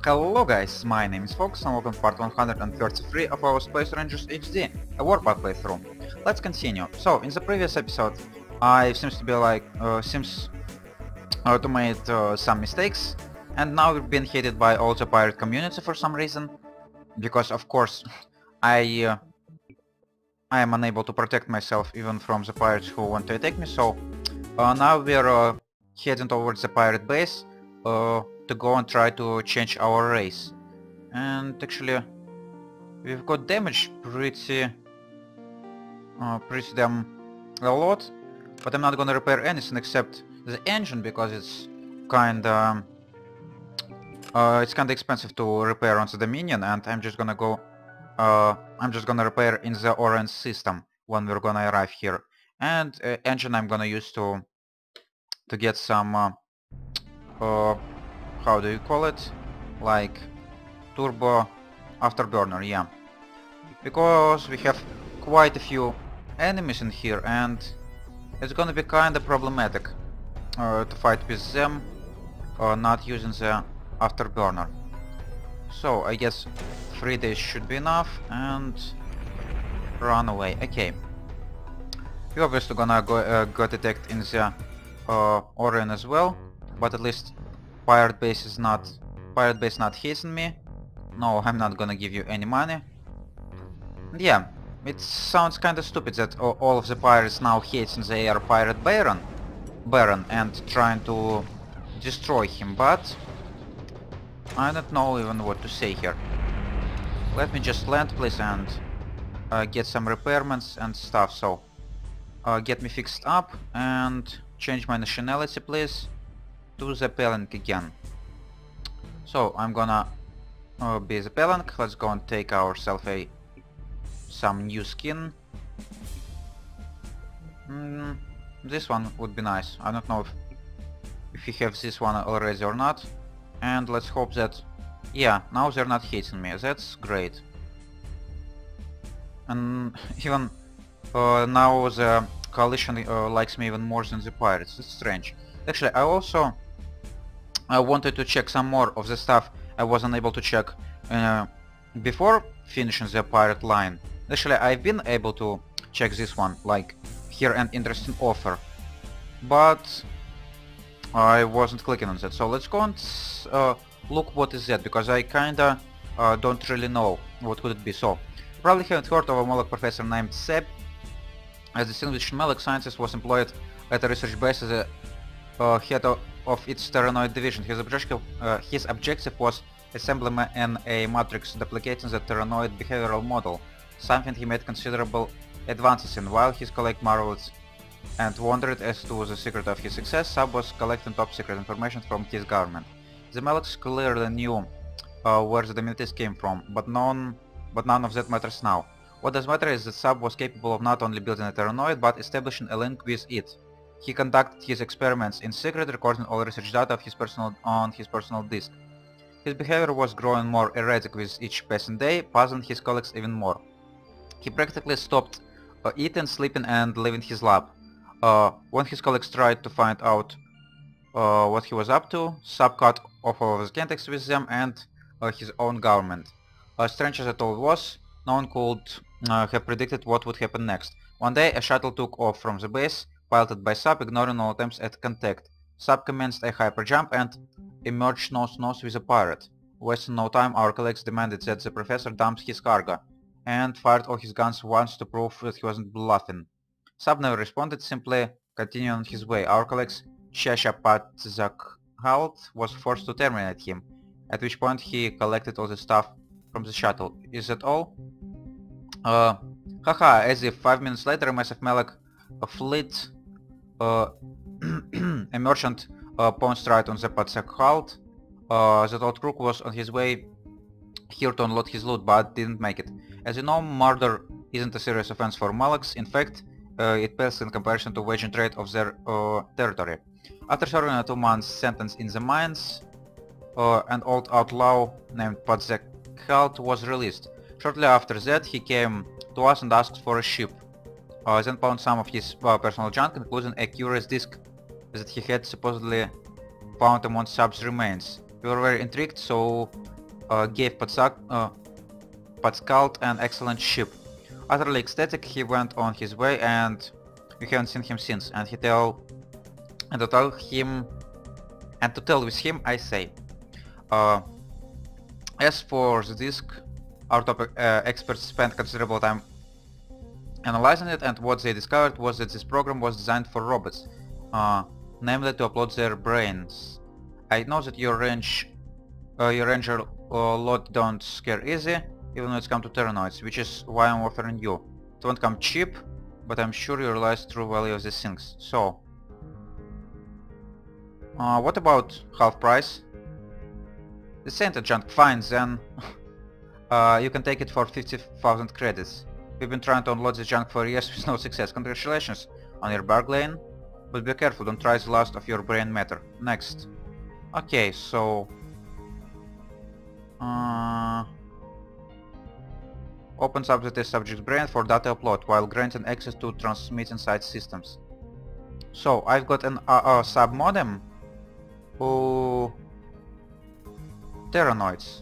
Hello guys, my name is Fox and welcome to part 133 of our Space Rangers HD, a Warpath playthrough. Let's continue. So, in the previous episode, I seems to be like, to made some mistakes, and now we've been hated by all the pirate community for some reason, because of course, I am unable to protect myself even from the pirates who want to attack me, so now we're heading towards the pirate base, to go and try to change our race. And actually we've got damage pretty damn a lot, but I'm not gonna repair anything except the engine because it's kinda expensive to repair on the Dominion, and I'm just gonna go repair in the Orange system when we're gonna arrive here. And engine I'm gonna use to get some how do you call it? Like turbo afterburner, yeah. Because we have quite a few enemies in here and it's gonna be kinda problematic to fight with them not using the afterburner. So I guess 3 days should be enough and run away. Okay. We're obviously gonna get attacked in the Orion as well, but at least pirate base not hating me. No, I'm not gonna give you any money. And yeah, it sounds kinda stupid that all of the pirates now hating their pirate Baron and trying to destroy him, but I don't know even what to say here. Let me just land please and get some repairments and stuff, so get me fixed up and change my nationality please to the Pelank again. So I'm gonna be the Pelank. Let's go and take ourselves some new skin. This one would be nice. I don't know if you have this one already or not. And let's hope that, yeah, now they're not hating me. That's great. And even now the coalition likes me even more than the pirates. It's strange. Actually, I wanted to check some more of the stuff I wasn't able to check before finishing the pirate line. Actually, I've been able to check this one, like hear an interesting offer, but I wasn't clicking on that. So let's go and look what is that, because I kinda don't really know what could it be. So, you probably haven't heard of a Moloch professor named Seb. As a distinguished Moloch scientist was employed at a research base as a head of its Terranoid division. His objective was assembling a matrix duplicating the Terranoid behavioral model, something he made considerable advances in. While his colleague marveled and wondered as to the secret of his success, Sab was collecting top secret information from his government. The Molochs clearly knew where the Dominities came from, but none of that matters now. What does matter is that Sab was capable of not only building a Terranoid, but establishing a link with it. He conducted his experiments in secret, recording all research data of on his personal disk. His behavior was growing more erratic with each passing day, puzzling his colleagues even more. He practically stopped eating, sleeping and living his lab. When his colleagues tried to find out what he was up to, Sab cut off all of his contacts with them and his own government. Strange as it all was, no one could have predicted what would happen next. One day a shuttle took off from the base, piloted by Sab, ignoring all attempts at contact. Sab commenced a hyper jump and emerged nose-to-nose with a pirate. Wasting no time, our colleagues demanded that the professor dump his cargo, and fired all his guns once to prove that he wasn't bluffing. Sab never responded, simply continuing on his way. Our colleagues Shashapatzak-Halt was forced to terminate him, at which point he collected all the stuff from the shuttle. Is that all? Haha, as if 5 minutes later a massive Moloch fleet a merchant pounced right on the Patzak-Halt. The old crook was on his way here to unload his loot, but didn't make it. As you know, murder isn't a serious offense for Molochs. In fact, it pales in comparison to waging trade of their territory. After serving a 2-month sentence in the mines, an old outlaw named Patzak-Halt was released. Shortly after that, he came to us and asked for a ship. Then found some of his personal junk, including a curious disc that he had supposedly found among Sab's remains. We were very intrigued, so gave Patscald an excellent ship. Utterly ecstatic, he went on his way, and we haven't seen him since. And to tell with him, I say, as for the disk, our top experts spent considerable time analyzing it, and what they discovered was that this program was designed for robots, namely to upload their brains. I know that your Ranger lot don't scare easy, even when it's come to Terranoids, which is why I'm offering you. It won't come cheap, but I'm sure you realize the true value of these things. So, what about half price? This ain't a junk. Fine, then you can take it for 50,000 credits. We've been trying to unload this junk for years with no success. Congratulations on your bargain, but be careful, don't try the last of your brain matter. Next. Okay, so... opens up the test subject's brain for data upload, while granting access to transmitting side systems. So, I've got an sub-modem. Oh... Terranoids.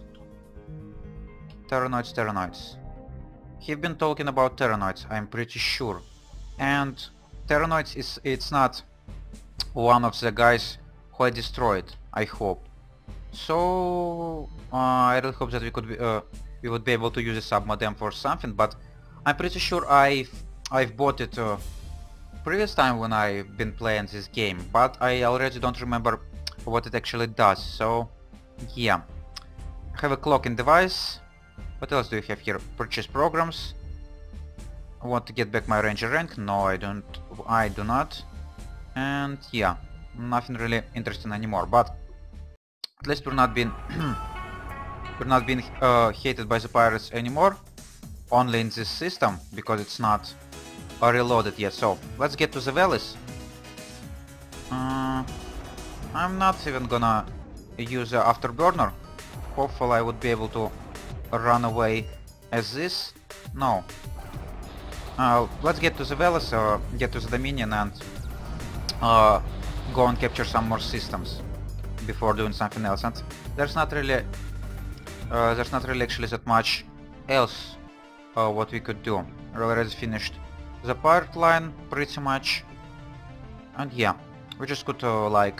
Terranoids. He've been talking about Terranoids, I'm pretty sure. And Terranoids it's not one of the guys who I destroyed, I hope. So I really hope that we would be able to use a sub-modem for something, but I'm pretty sure I've bought it previous time when I've been playing this game, but I already don't remember what it actually does. So yeah. I have a clocking device. What else do you have here? Purchase programs. I want to get back my Ranger rank. No, I do not. And yeah, nothing really interesting anymore. But at least we're not being hated by the pirates anymore. Only in this system, because it's not reloaded yet. So let's get to the valleys. I'm not even gonna use the afterburner. Hopefully I would be able to run away as this. No. Let's get to the valleys, get to the Dominion, and go and capture some more systems before doing something else. And there's not really actually that much else what we could do. We already finished the pirate line pretty much, and yeah, we just could like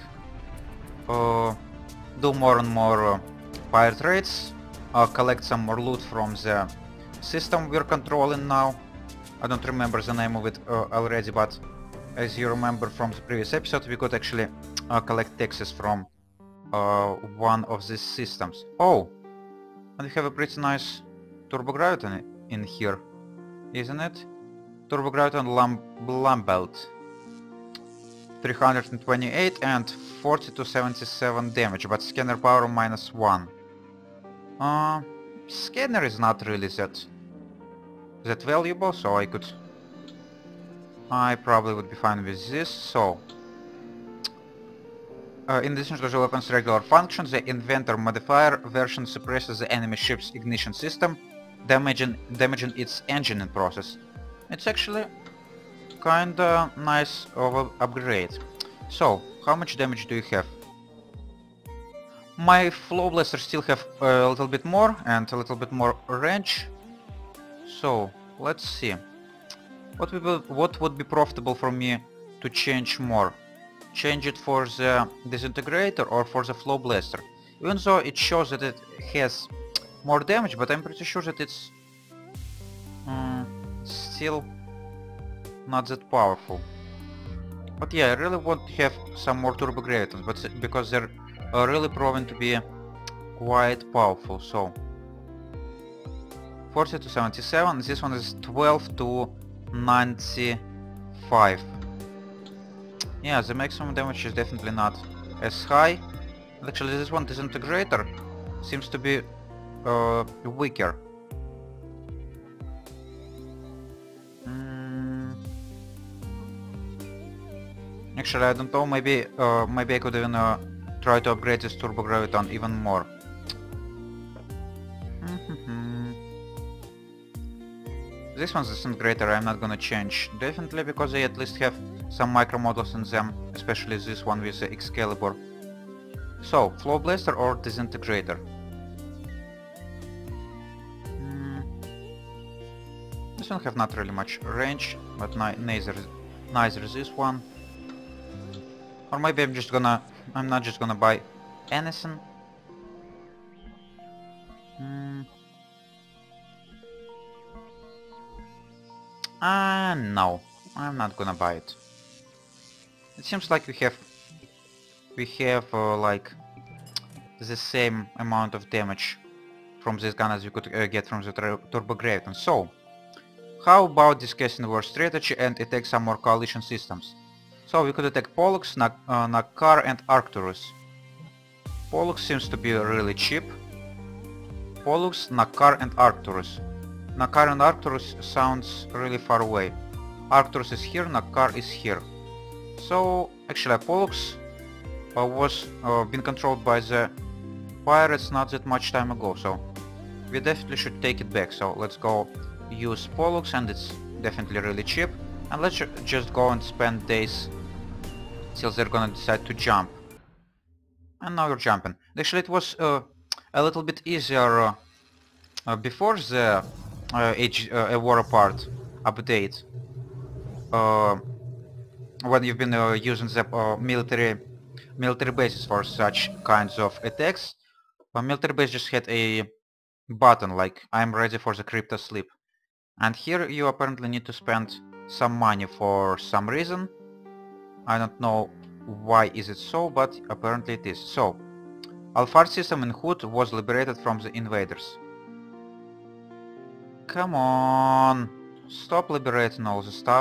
do more and more pirate raids, collect some more loot from the system we're controlling now. I don't remember the name of it already, but as you remember from the previous episode, we could actually collect taxes from one of these systems. Oh, and we have a pretty nice turbogravity in here, isn't it? Turbogravity on Lambelt. 328 and 40 to 77 damage, but scanner power -1. Scanner is not really that valuable, so I probably would be fine with this. So in addition to the weapon's regular function, the inventor modifier version suppresses the enemy ship's ignition system, damaging its engine in process. It's actually kinda nice of an upgrade. So, how much damage do you have? My flow blasters still have a little bit more and a little bit more range. So, let's see. What would be profitable for me to change more? Change it for the disintegrator or for the flow blaster? Even though it shows that it has more damage, but I'm pretty sure that it's still not that powerful. But yeah, I really want to have some more turbogravitons, but because they're really proven to be quite powerful. So 40 to 77, this one is 12 to 95. Yeah, the maximum damage is definitely not as high. Actually, this one disintegrator seems to be weaker. Actually, I don't know, maybe I could even try to upgrade this turbograviton even more. This one's disintegrator I'm not gonna change, definitely, because they at least have some micro models in them, especially this one with the Excalibur. So, flow blaster or disintegrator? This one have not really much range, but neither this one. Or maybe I'm not just gonna buy anything. No, I'm not gonna buy it. It seems like we have like the same amount of damage from this gun as you could get from the Turbo Graviton. So, how about discussing war strategy and attack some more coalition systems? So we could attack Pollux, Nakar and Arcturus. Pollux seems to be really cheap. Pollux, Nakar and Arcturus. Nakar and Arcturus sounds really far away. Arcturus is here, Nakar is here. So actually Pollux was being controlled by the pirates not that much time ago, so we definitely should take it back. So let's go use Pollux, and it's definitely really cheap, and let's just go and spend days till they're gonna decide to jump. And now you're jumping. Actually it was a little bit easier before the A War Apart update, when you've been using the military bases for such kinds of attacks. Military base just had a button like I'm ready for the crypto sleep, and here you apparently need to spend some money for some reason. I don't know why is it so, but apparently it is. So Alphard system in Hood was liberated from the invaders. Come on, stop liberating all the stuff.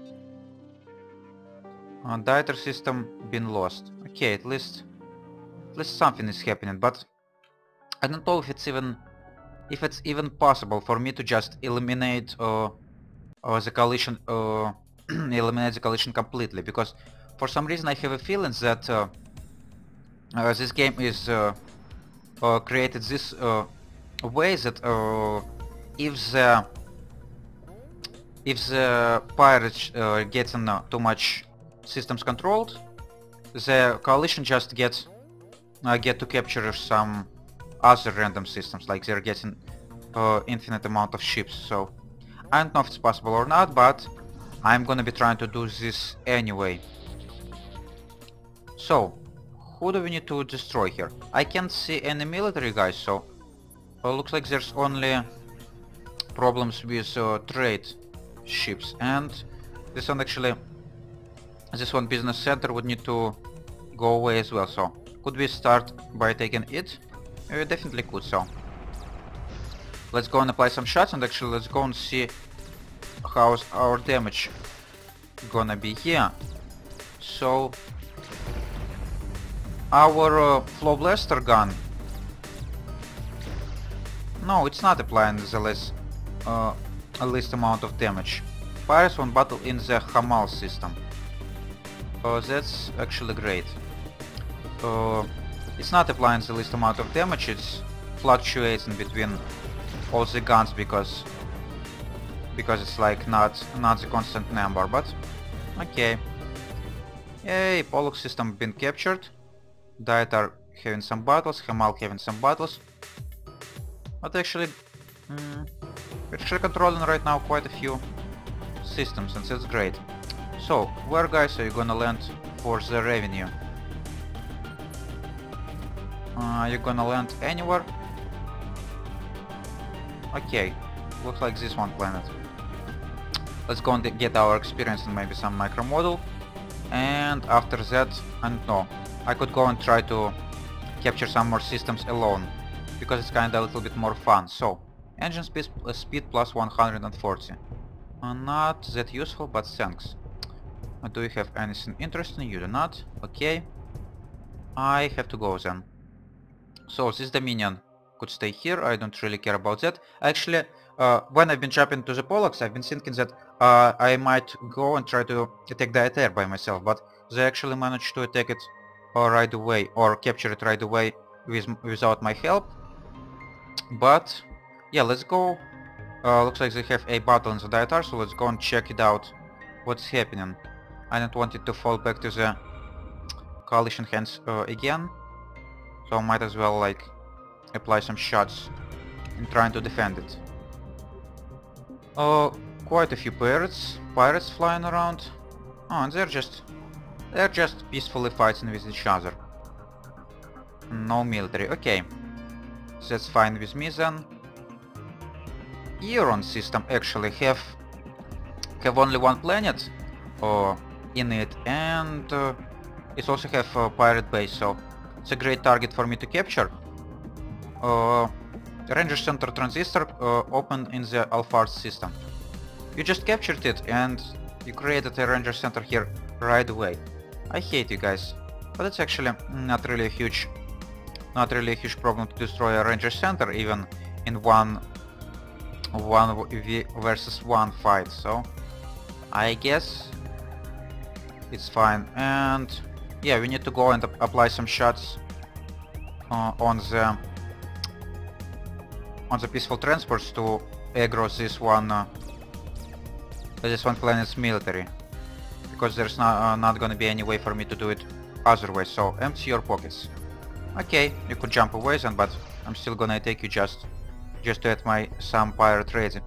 Dieter system been lost. Okay, at least something is happening, but I don't know if it's even possible for me to just eliminate the coalition eliminate the coalition completely, because for some reason I have a feeling that this game is created this way that if the pirates getting too much systems controlled, the coalition just get to capture some other random systems, like they're getting infinite amount of ships. So I don't know if it's possible or not, but I'm gonna be trying to do this anyway. So who do we need to destroy here? I can't see any military guys, so looks like there's only problems with trade ships, and this one business center would need to go away as well. So could we start by taking it? We definitely could. So let's go and apply some shots, and actually let's go and see how's our damage gonna be here. So our Flow Blaster gun, no, it's not applying the least amount of damage. Pirates won battle in the Hamal system. That's actually great. It's not applying the least amount of damage, it's fluctuating between all the guns because it's like not the constant number, but okay. Yay, Pollux system been captured. Dieter having some battles, Hamal having some battles. But actually we're actually controlling right now quite a few systems, and that's great. So where, guys, are you gonna land for the revenue? You're gonna land anywhere? Okay, looks like this one planet. Let's go and get our experience and maybe some micro model, and after that, I don't know, I could go and try to capture some more systems alone, because it's kinda a little bit more fun. So engine speed plus 140. Not that useful, but thanks. Do you have anything interesting? You do not. Okay, I have to go then. So this Dominion could stay here, I don't really care about that. Actually, when I've been jumping to the Pollux, I've been thinking that I might go and try to attack Dieter by myself, but they actually managed to attack it right away, or capture it right away without my help. But yeah, let's go. Looks like they have a battle in the Dieter, so let's go and check it out, what's happening. I don't want it to fall back to the coalition hands again, so I might as well like apply some shots in trying to defend it. quite a few pirates flying around. Oh, and they're just peacefully fighting with each other. No military. Okay, that's fine with me then. Euron system actually have only one planet in it, and it also have a pirate base, so it's a great target for me to capture. Ranger Center transistor open in the Alphard system. You just captured it and you created a Ranger Center here right away. I hate you guys, but it's actually not really a huge problem to destroy a Ranger Center even in one versus one fight, so I guess it's fine. And yeah, we need to go and apply some shots on the peaceful transports to aggro this one planet's military, because there's not gonna be any way for me to do it otherwise. So empty your pockets. Okay, you could jump away then, but I'm still gonna take you just to add some pirate rating.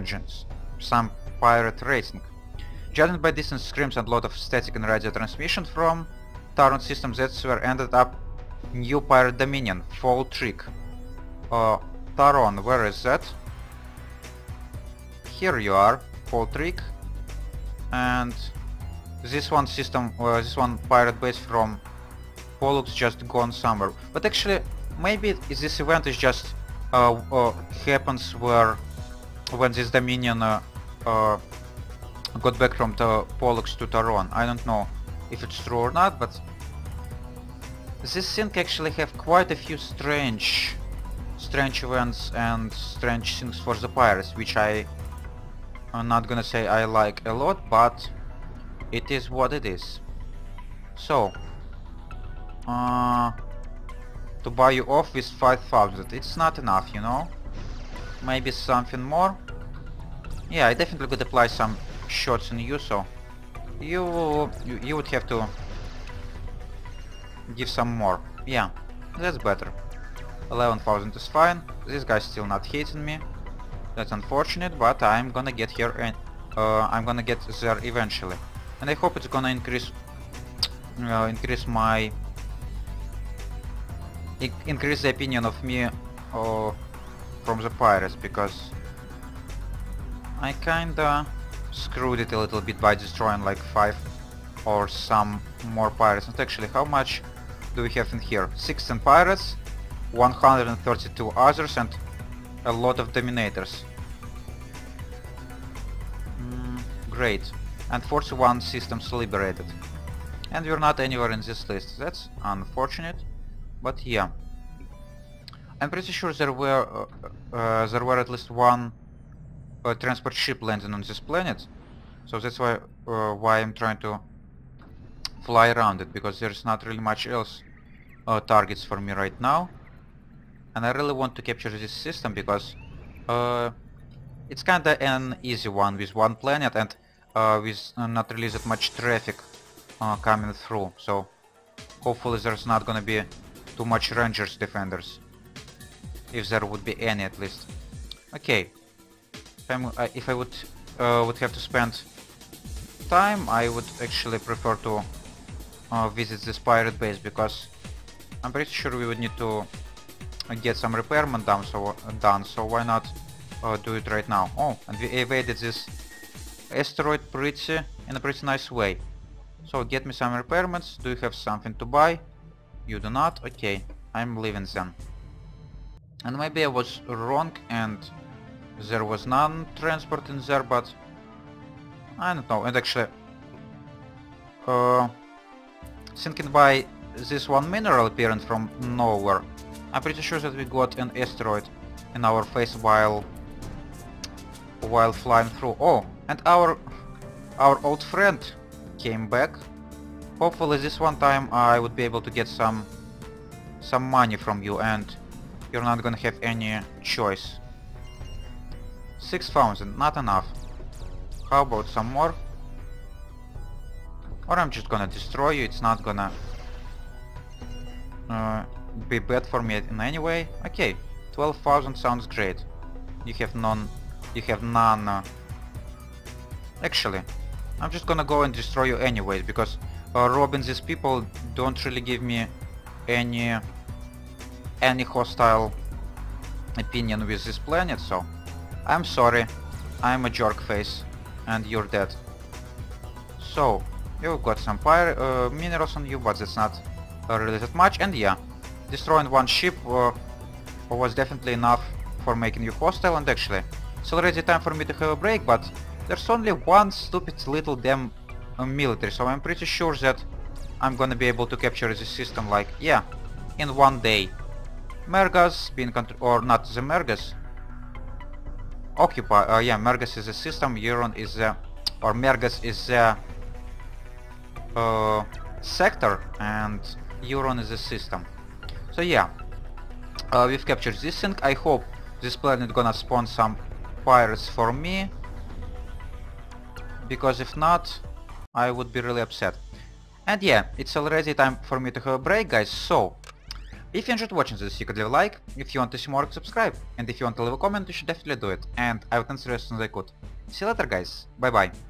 Judging by distance, screams and lot of static and radio transmission from Taron system, that's where ended up new pirate dominion, Fall Trick. Taron, where is that? Here you are, Fall Trick. And this one pirate base from Pollux just gone somewhere. But actually, maybe this event is just happens when this dominion got back from the Pollux to Taron. I don't know if it's true or not, but this thing actually have quite a few strange events and strange things for the pirates, which I'm not gonna say I like a lot, but it is what it is. So to buy you off with 5,000, it's not enough, you know. Maybe something more. Yeah, I definitely could apply some shots on you, so you would have to give some more. Yeah, that's better. 11,000 is fine. This guy's still not hitting me. That's unfortunate, but I'm gonna get here and I'm gonna get there eventually. And I hope it's gonna increase the opinion of me from the pirates, because I kinda screwed it a little bit by destroying like 5 or some more pirates. And actually, how much do we have in here? 16 pirates, 132 others, and a lot of dominators. Great. And 41 systems liberated. And we're not anywhere in this list. That's unfortunate, but yeah. I'm pretty sure there were at least one transport ship landing on this planet, so that's why I'm trying to fly around it, because there's not really much else targets for me right now. And I really want to capture this system because it's kinda an easy one with one planet and with not really that much traffic coming through, so hopefully there's not gonna be too much Rangers defenders, if there would be any at least. Okay, if I would have to spend time, I would actually prefer to visit this pirate base, because I'm pretty sure we would need to get some repairment done, so why not do it right now. Oh, and we evaded this asteroid in a pretty nice way. So get me some repairments. Do you have something to buy? You do not? Okay, I'm leaving then. And maybe I was wrong and there was none transport in there, but I don't know. And actually, thinking by this one mineral appearing from nowhere, I'm pretty sure that we got an asteroid in our face while flying through. Oh, and our old friend came back. Hopefully this one time I would be able to get some money from you and you're not gonna have any choice. 6,000, not enough. How about some more? Or I'm just gonna destroy you, it's not gonna be bad for me in any way. Okay, 12,000 sounds great. You have none Actually, I'm just gonna go and destroy you anyways, because robbing these people don't really give me any hostile opinion with this planet, so I'm sorry, I'm a jerk face, and you're dead. So, you've got some minerals on you, but that's not really that much, and yeah, destroying one ship was definitely enough for making you hostile, and actually, it's already time for me to have a break, but there's only one stupid little damn military, so I'm pretty sure that I'm gonna be able to capture this system, like, yeah, in one day. Mergas being or not the Mergas. Occupy, yeah, Mergas is a system, Euron is the, or Mergas is the sector, and Euron is a system. So yeah, we've captured this thing. I hope this planet gonna spawn some pirates for me, because if not, I would be really upset. And yeah, it's already time for me to have a break, guys, so if you enjoyed watching this, you could leave a like, if you want to see more, subscribe, and if you want to leave a comment, you should definitely do it, and I would answer as soon as I could. See you later, guys, bye bye.